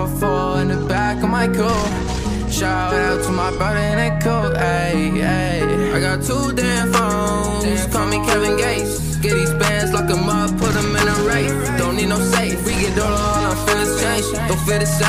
404 in the back of my coupe. Shout out to my brother in that coat, ayy, ayy. I got 2 damn phones, call me Kevin Gates. Get these bands, lock them up, put them in a race. Don't need no safe, we get all our feelings change. Don't feel the same.